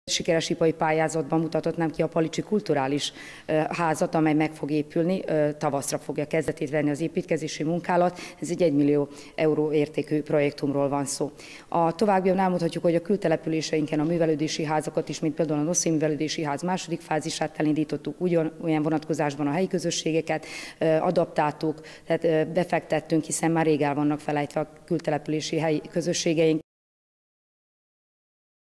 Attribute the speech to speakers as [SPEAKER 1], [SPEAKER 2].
[SPEAKER 1] Sikeres ipari pályázatban mutathatnám ki a Palicsi Kulturális Házat, amely meg fog épülni, tavaszra fogja kezdetét venni az építkezési munkálat. Ez egy 1 millió euró értékű projektumról van szó. A továbbiakban elmondhatjuk, hogy a kültelepüléseinken a művelődési házakat is, mint például a Noszé művelődési ház második fázisát elindítottuk, olyan vonatkozásban a helyi közösségeket adaptáltuk, tehát befektettünk, hiszen már rég el vannak felejtve a kültelepülési helyi közösségeink.